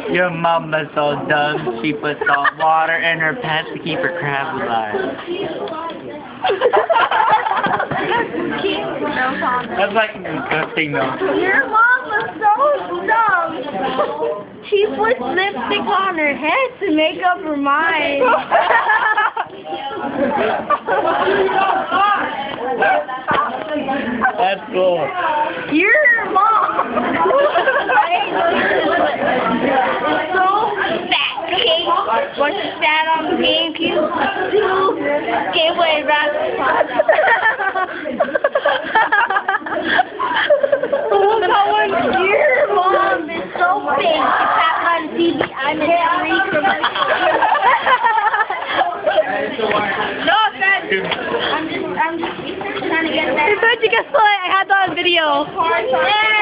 Your mama's so dumb, she put salt water in her pants to keep her crab alive. That's like disgusting though. Your mom was so dumb. She put lipstick on her head to make up her mind. That's cool. Your mom. So fat, okay? Was fat on the GameCube? Game Boy Advance. Your mom is so big. She's fat on TV. I'm in three from No offense. I'm just trying to get that. If I had that on video.